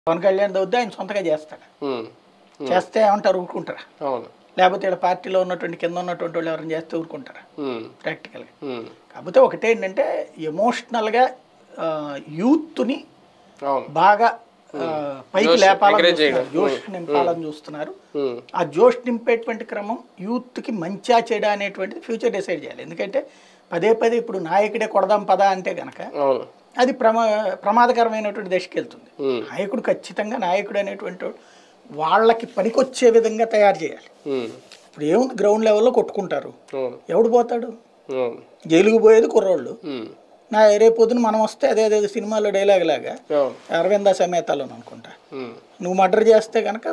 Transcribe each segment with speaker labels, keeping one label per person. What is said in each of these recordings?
Speaker 1: పవన్ కళ్యాణ్ దౌద్దా ఆయన సొంతగా చేస్తాడు. చేస్తే ఏమంటారు, ఊరుకుంటారా? లేకపోతే ఇలా పార్టీలో ఉన్నటువంటి కింద ఉన్నటువంటి వాళ్ళు ఎవరైనా చేస్తే ఊరుకుంటారా? ప్రాక్టికల్గా. కాకపోతే ఒకటే ఏంటంటే ఎమోషనల్గా యూత్ని బాగా పైకి లేపాలని చూస్తున్నారు, జోష్ నింపాలని చూస్తున్నారు. ఆ జోష్ నింపేటువంటి క్రమం యూత్కి మంచిగా చెడా అనేటువంటిది ఫ్యూచర్ డిసైడ్ చేయాలి. ఎందుకంటే పదే పదే ఇప్పుడు నాయకుడే కొడదాం పదా అంటే కనుక అది ప్రమాదకరమైనటువంటి దశకి వెళ్తుంది. నాయకుడు ఖచ్చితంగా నాయకుడు అనేటువంటి వాళ్ళకి పనికొచ్చే విధంగా తయారు చేయాలి. ఇప్పుడు ఏముంది, గ్రౌండ్ లెవెల్లో కొట్టుకుంటారు, ఎవడు పోతాడు? జైలుకు పోయేది కుర్రోళ్ళు. రేపు పొద్దున మనం వస్తే అదే సినిమాలో డైలాగ్ లాగా అరవింద సమేతాలో అనుకుంటా, నువ్వు మర్డర్ చేస్తే కనుక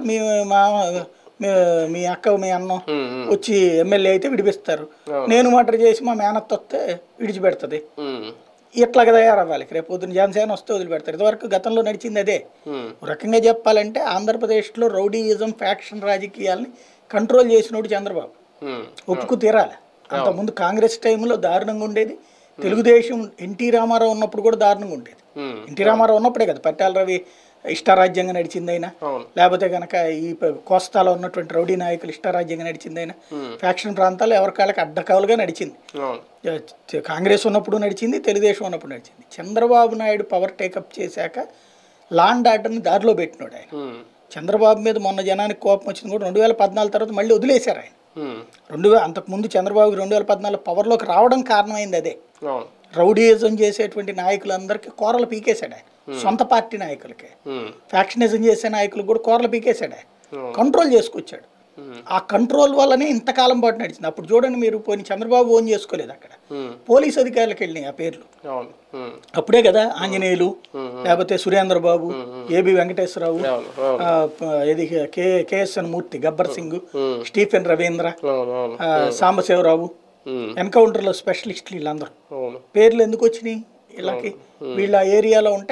Speaker 1: మీ అక్క మీ అన్నం వచ్చి ఎమ్మెల్యే అయితే విడిపిస్తారు, నేను మర్డర్ చేసి మా మేనత్త వస్తే విడిచిపెడుతుంది. ఇట్లాగా తయారవ్వాలి. రేపు పొద్దున జనసేన వస్తే వదిలిపెడతారు. ఇంతవరకు గతంలో నడిచింది అదే. రకంగా చెప్పాలంటే ఆంధ్రప్రదేశ్లో రౌడీయిజం, ఫ్యాక్షన్ రాజకీయాలని కంట్రోల్ చేసినోడు చంద్రబాబు, ఒప్పుకు తీరాలి. అంతకుముందు కాంగ్రెస్ టైంలో దారుణంగా ఉండేది. తెలుగుదేశం ఎన్టీ రామారావు ఉన్నప్పుడు కూడా దారుణంగా ఉండేది. ఎన్టీ రామారావు ఉన్నప్పుడే కదా పట్టాల రవి ఇష్టారాజ్యంగా నడిచిందైనా, లేకపోతే కనుక ఈ కోస్తాలో ఉన్నటువంటి రౌడీ నాయకులు ఇష్టారాజ్యంగా నడిచిందైనా, ఫ్యాక్షన్ ప్రాంతాల్లో ఎవరికాళ్ళకి అడ్డకాలుగా నడిచింది. కాంగ్రెస్ ఉన్నప్పుడు నడిచింది, తెలుగుదేశం ఉన్నప్పుడు నడిచింది. చంద్రబాబు నాయుడు పవర్ టేకప్ చేశాక లాండ్ ఆర్డర్ని దారిలో పెట్టినాడు ఆయన. చంద్రబాబు మీద మొన్న జనానికి కోపం వచ్చింది కూడా 2014 తర్వాత మళ్ళీ వదిలేశారు ఆయన. అంతకుముందు చంద్రబాబు 2014 పవర్లోకి రావడం కారణమైంది అదే. రౌడీయిజం చేసేటువంటి నాయకులందరికీ కోరలు పీకేశాడు ఆయన. సొంత పార్టీ నాయకులకి, ఫ్యాక్షనిజం చేసే నాయకులకు కూడా కోరలు పీకేశాడు ఆయన. కంట్రోల్ చేసుకొచ్చాడు. ఆ కంట్రోల్ వల్లనే ఇంతకాలం పాటు నడిచింది. అప్పుడు చూడండి మీరు, పోయి చంద్రబాబు ఓన్ చేసుకోలేదు, అక్కడ పోలీస్ అధికారులకు వెళ్ళినాయి ఆ పేర్లు. అప్పుడే కదా ఆంజనేయులు, లేకపోతే సురేంద్రబాబు, ఏబి వెంకటేశ్వరరావు, ఇది కేఎస్ఎన్ మూర్తి, గబ్బర్ సింగ్, స్టీఫెన్ రవీంద్ర, సాంబశివరావు, ఎన్కౌంటర్లో స్పెషలిస్టులు, వీళ్ళందరూ పేర్లు ఎందుకు వచ్చినాయి వీళ్ళకి? వీళ్ళ ఏరియాలో ఉంటే